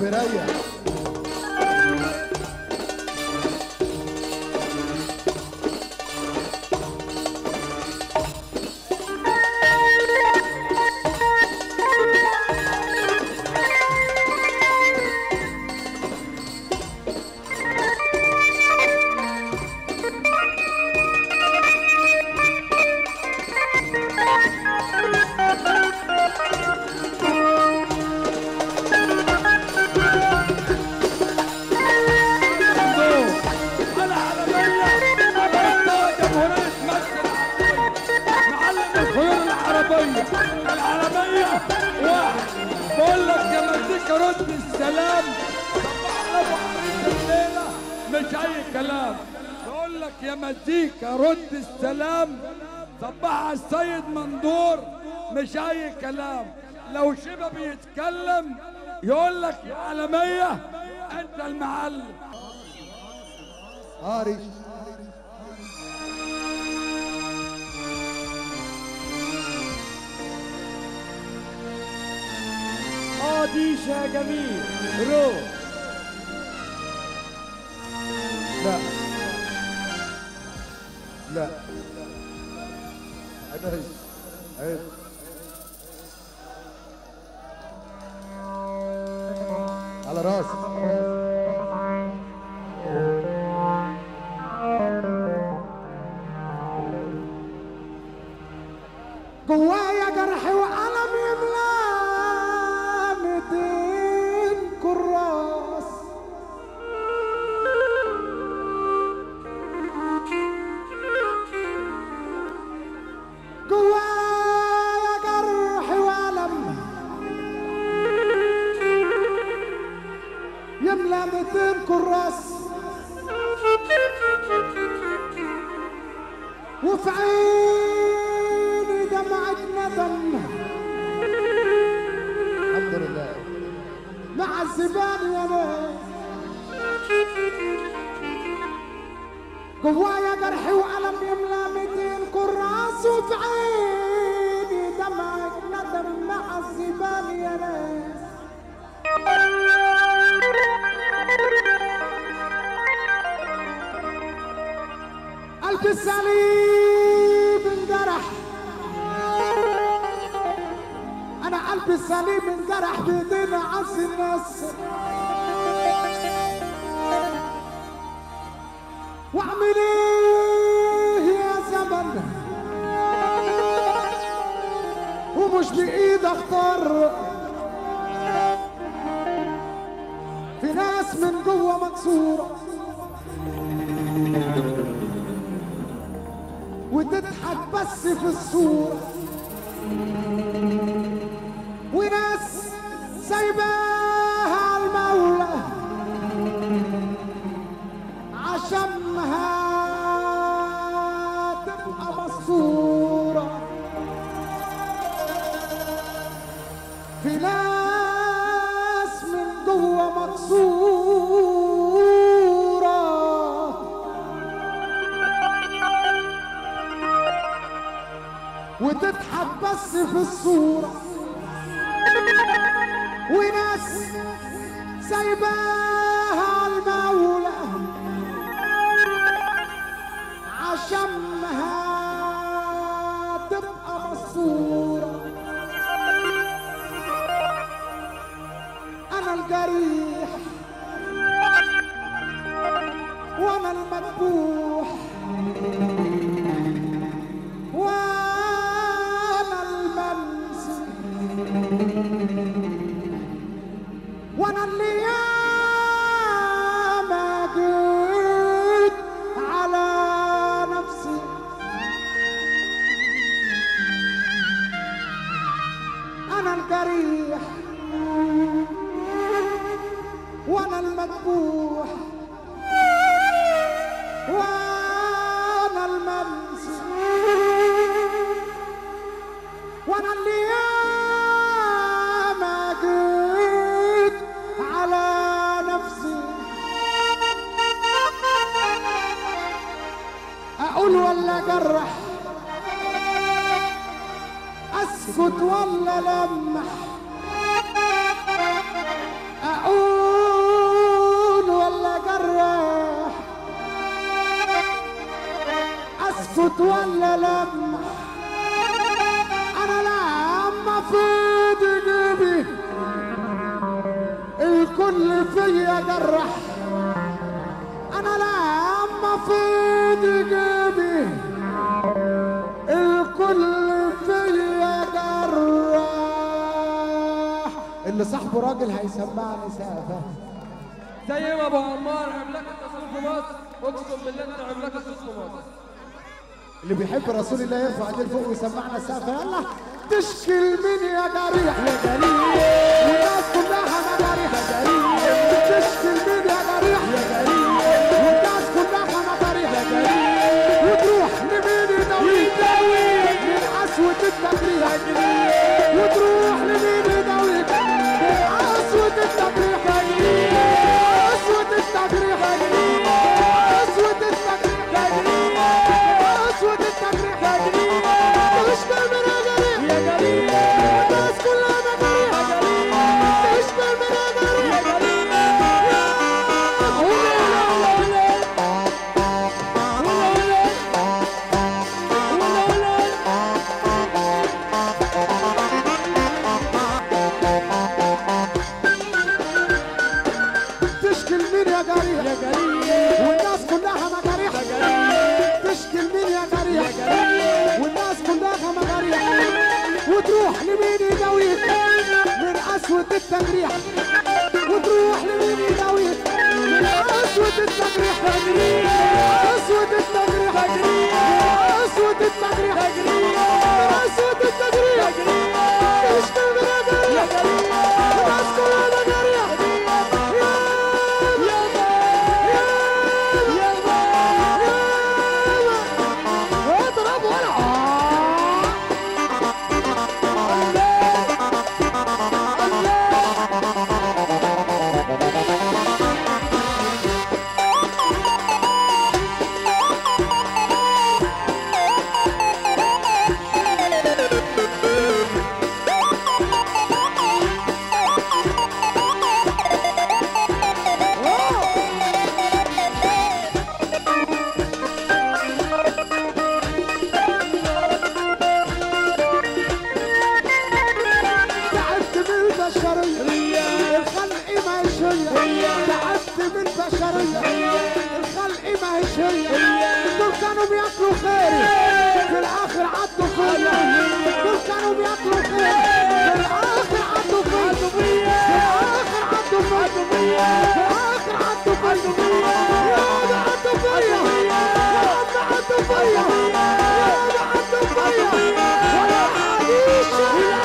مرايه. العالمية واحد بقول لك يا مزيكا رد السلام. صباح ابو عريس الليلة مش اي كلام. بقول لك يا مزيكا رد السلام. صباح على السيد مندور مش اي كلام. لو شبه بيتكلم يقول لك يا عالمية انت المعلم. ريش ديشة جميل رو. لا لا عيب عيب على راسي. جوايا جرح وألم يملى 200 كراس. جوايا جرح وألم يملى 200 كراس. وفي عيني دمعة ندم الحمد لله مع الزبان يا ناس. جوايا جرح وألم يملى 200 كراس. وفي عيني دمعة ندم مع الزبان يا ناس. قلبي السليم انجرح. انا قلبي السليم انجرح بايدين عز الناس. واعمل ايه يا زمن ومش بايدي اختار. في ناس من جوه مكسوره وتضحك بس في الصورة. وناس سايباها المولى عشانها تبقى مستورة. في ناس من جوه مكسورة وتضحك بس في الصورة. وناس سايباها المولى عشانها تبقى مستورة. أنا الجريح وأنا المذبوح وانا اللي ياما جيت على نفسي. انا الجريح وانا المذبوح وانا المنسي. وانا اللي ياما جيت على نفسي. اقول ولا اجرح، اسكت ولا لمح، اقول صوت ولا لما انا لما في جيبي الكل فيا جرح انا لما في جيبي الكل فيا جرح. اللي صاحبه راجل هيسمعني سقفه زي ما ابو عمار عملاق التصوير في مصر، اقسم بالله انت عملاق التصوير في مصر. اللي بيحب رسول الله يرفع ايديه لفوق ويسمعنا سقفه. يلا تشكي مين يا جريح يا جريح والناس كلها مجاريح يا جريح. تشكي مين يا جريح يا جريح والناس كلها مجاريح يا جريح. وتروح لمين يداويك من قسوة التجريح يا جريح. وتروح لمين يداويك من قسوة التجريح يا جريح. قسوة التجريح يا جريح. قسوة التجريح يا جريح. قسوة التجريح يا جريح. تشكي من يا جريح يا جريح والناس كلها مجاريح يا جريح. تشكي من يا جريح يا جريح. تشكي لمين يا جريح يا جريح والناس كلها مجاريح يا جريح. تشكي لمين يا جريح يا جريح والناس كلها مجاريح. وتروح لمين يداويك من قسوة التجريح. وتروح لمين يداويك من قسوة التجريح يا جريح. قسوة التجريح يا جريح. قسوة التجريح يا جريح. قسوة التجريح يا جريح. تشكي من يا جريح يا جريح والناس كلها مجاريح. دول كانوا بياكلوا خيري في الاخر عدوا فيا. دول كانوا بياكلوا خيري في الاخر عدوا فيا. في الاخر عدوا فيا. في الاخر عدوا فيا. يا ده عدوا فيا. يا ده عدوا فيا. يا ده عدوا فيا. ولا حديث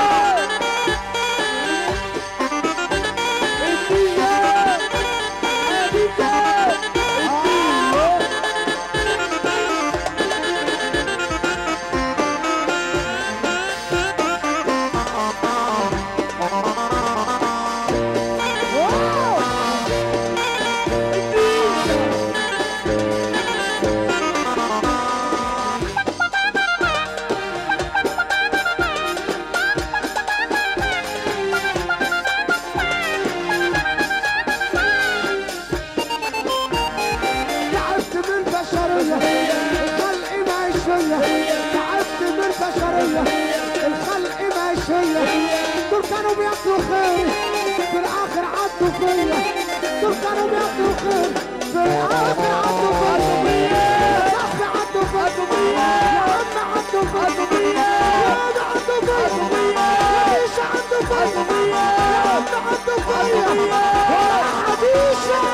دول كانوا بياكلوا خير في الاخر عدوا فيا. دول كانوا بياكلوا خير في الاخر عدوا فيا. يا صاحبي عدوا فيا. يا عم عدوا فيا. يا عم عدوا فيا. يا عيشة عدوا فيا. يا عم عدوا فيا. ولا حديثة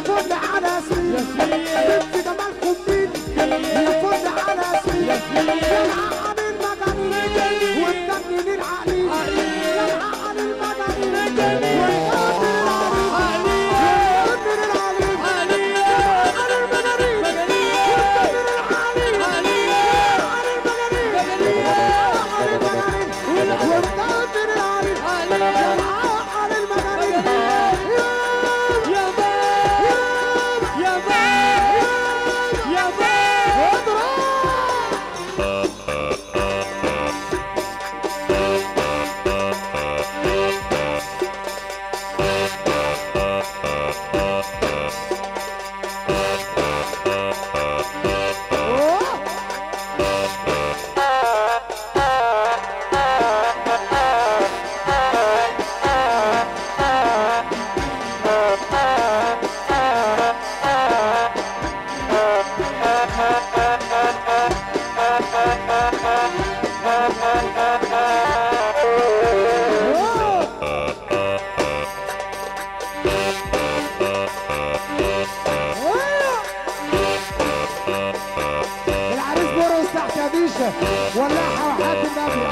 فل على ياسمين بنت جمالكم مين يا فل على ياسمين يا عن المجانين والتجنين العقلين يا عن المجانين والقادر العليم والقادر العليم عن المجانين والقادر العليم عن المجانين والقادر العليم عن المجانين العريس بيرقص تحت يا بيشا ولاحة وحياة النبي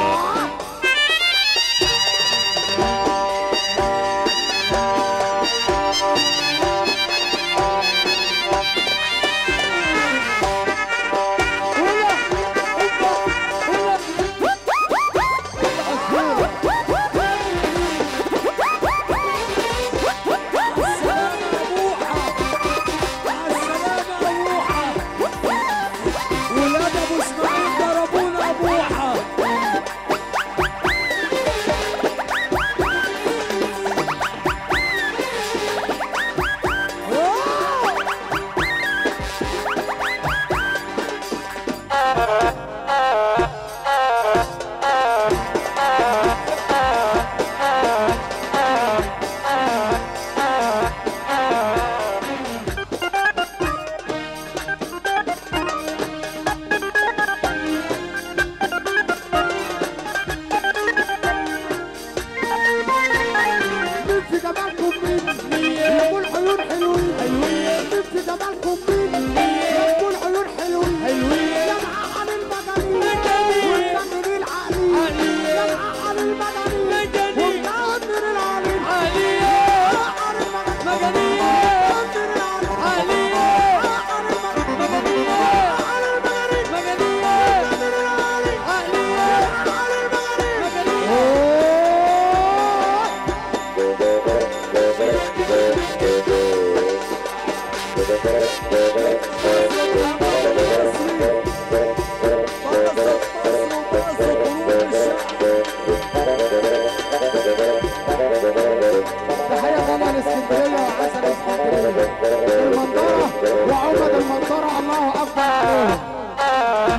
ولاد ابو اسماعيل ضربونا ابوحه. بنت جمالكم مين يا ابو العيون حلوين بنت جمالكم مين يا ابو العيون حلوين يا عن المجانين والتجنين العقلين يا عن المجانين والقادر العليم عن المجانين والقادر العليم عن المجانين عن المجانين والقادر العليم عن المجانين. تحية طبعا اسكندرية وعسل اسكندرية المنطرة وعمد المنطرة الله أكبر عليهم.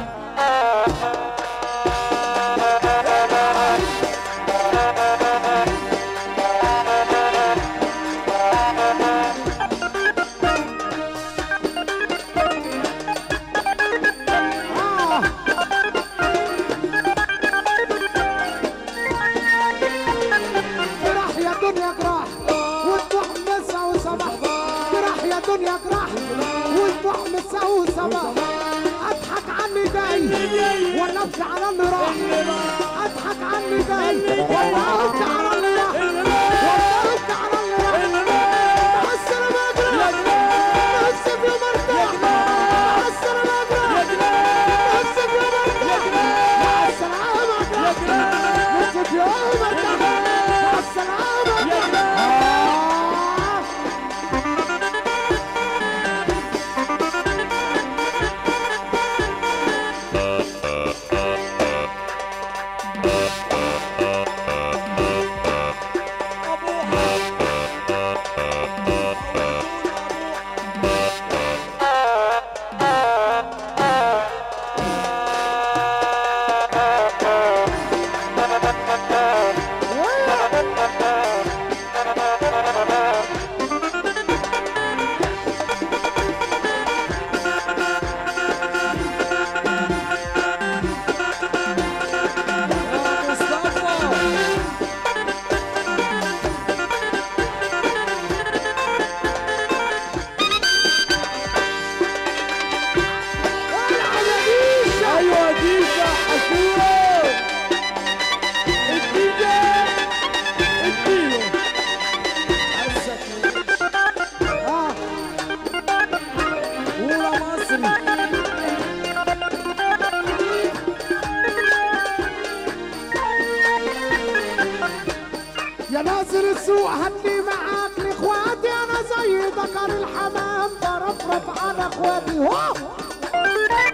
جراح يا دنيا جراح والضح مسا وصباح جراح يا دنيا جراح والضح مسا وصباح اضحك عني جاي ولا ابكي على اللي راح اضحك عني جاي ولا ابكي على اللي راح ولا ابكي على اللي راح مع السلامة اجرح نفسي في يوم ارتاح مع السلامة اجرح نفسي في يوم ارتاح مع السلامة اجرح نفسي في يوم ارتاح مع السلامة يا نازل السوق هاتلي معاك لاخواتي، انا زي ذكر الحمام برفرف على اخواتي.